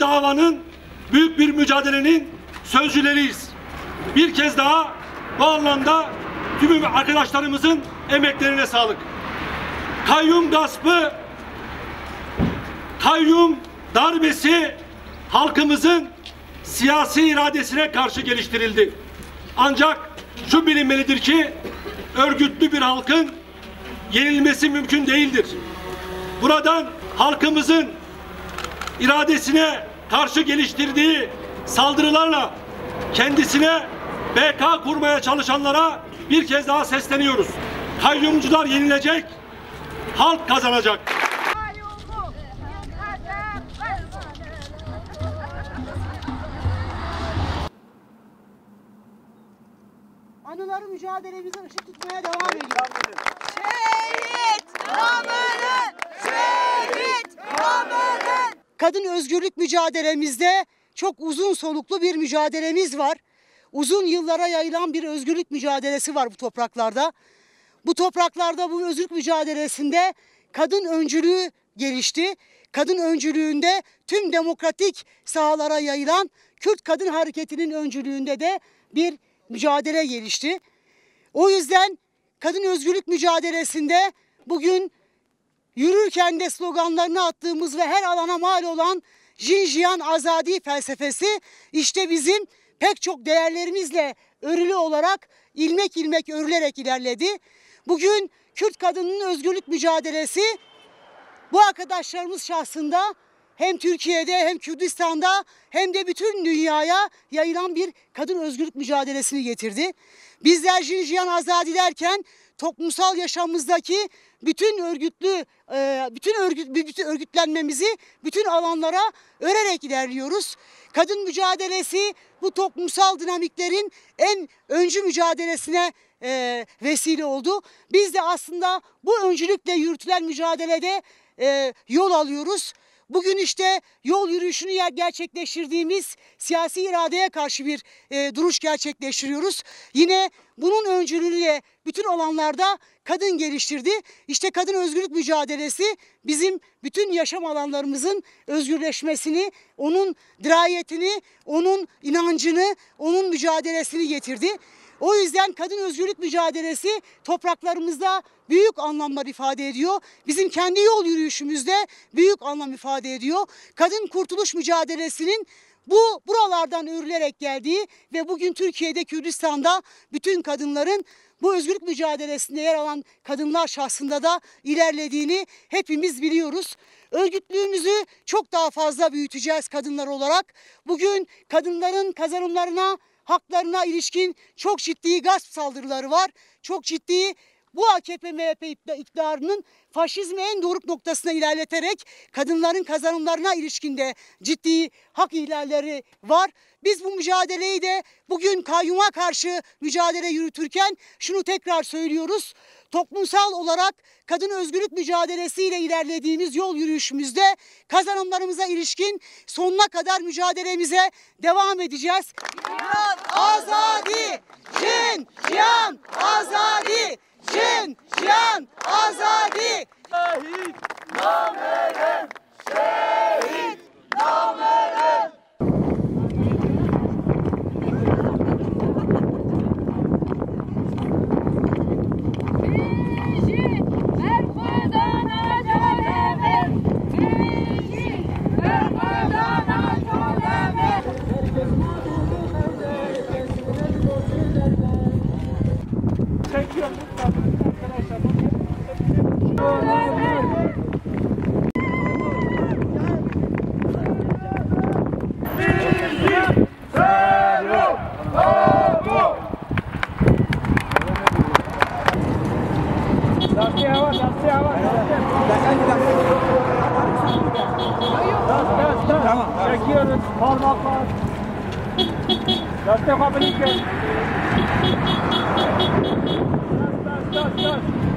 davanın, büyük bir mücadelenin sözcüleriyiz. Bir kez daha bu anlamda tüm arkadaşlarımızın emeklerine sağlık. Kayyum gaspı, kayyum darbesi halkımızın siyasi iradesine karşı geliştirildi. Ancak şu bilinmelidir ki örgütlü bir halkın yenilmesi mümkün değildir. Buradan halkımızın iradesine karşı geliştirdiği saldırılarla kendisine BK kurmaya çalışanlara bir kez daha sesleniyoruz. Kayyumcular yenilecek, halk kazanacak. Anıları mücadelemize ışık tutmaya devam ediyor. Şehit namının, şehit namının. Kadın özgürlük mücadelemizde çok uzun soluklu bir mücadelemiz var. Uzun yıllara yayılan bir özgürlük mücadelesi var bu topraklarda. Bu topraklarda bu özgürlük mücadelesinde kadın öncülüğü gelişti. Kadın öncülüğünde tüm demokratik sahalara yayılan Kürt Kadın Hareketi'nin öncülüğünde de bir mücadele gelişti. O yüzden kadın özgürlük mücadelesinde bugün yürürken de sloganlarını attığımız ve her alana mal olan Jinjiyan Azadi felsefesi işte bizim pek çok değerlerimizle örülü olarak ilmek ilmek örülerek ilerledi. Bugün Kürt kadının özgürlük mücadelesi bu arkadaşlarımız şahsında hem Türkiye'de hem Kürdistan'da hem de bütün dünyaya yayılan bir kadın özgürlük mücadelesini getirdi. Bizler Jinjiyan Azadi derken toplumsal yaşamımızdaki bütün örgütlenmemizi bütün alanlara örerek ilerliyoruz. Kadın mücadelesi bu toplumsal dinamiklerin en öncü mücadelesine vesile oldu. Biz de aslında bu öncülükle yürütülen mücadelede yol alıyoruz. Bugün işte yol yürüyüşünü gerçekleştirdiğimiz siyasi iradeye karşı bir duruş gerçekleştiriyoruz. Yine bunun öncülüğüyle bütün alanlarda kadın geliştirdi. İşte kadın özgürlük mücadelesi bizim bütün yaşam alanlarımızın özgürleşmesini, onun dirayetini, onun inancını, onun mücadelesini getirdi. O yüzden kadın özgürlük mücadelesi topraklarımızda büyük anlamlar ifade ediyor. Bizim kendi yol yürüyüşümüzde büyük anlam ifade ediyor. Kadın kurtuluş mücadelesinin buralardan örülerek geldiği ve bugün Türkiye'de, Kürdistan'da bütün kadınların bu özgürlük mücadelesinde yer alan kadınlar şahsında da ilerlediğini hepimiz biliyoruz. Örgütlüğümüzü çok daha fazla büyüteceğiz kadınlar olarak. Bugün kadınların kazanımlarına, haklarına ilişkin çok ciddi gasp saldırıları var. Çok ciddi bu AKP-MHP iktidarının faşizmi en doruk noktasına ilerleterek kadınların kazanımlarına ilişkinde ciddi hak ihlalleri var. Biz bu mücadeleyi de bugün kayyuma karşı mücadele yürütürken şunu tekrar söylüyoruz. Toplumsal olarak kadın özgürlük mücadelesiyle ilerlediğimiz yol yürüyüşümüzde kazanımlarımıza ilişkin sonuna kadar mücadelemize devam edeceğiz. Azadi! Jinjiyan Azadi! Jinjiyan Azadi! Şehit namının, şehit namının. Tamam. Çekiyoruz parmaklar. Lastik yapın ilk. Dört.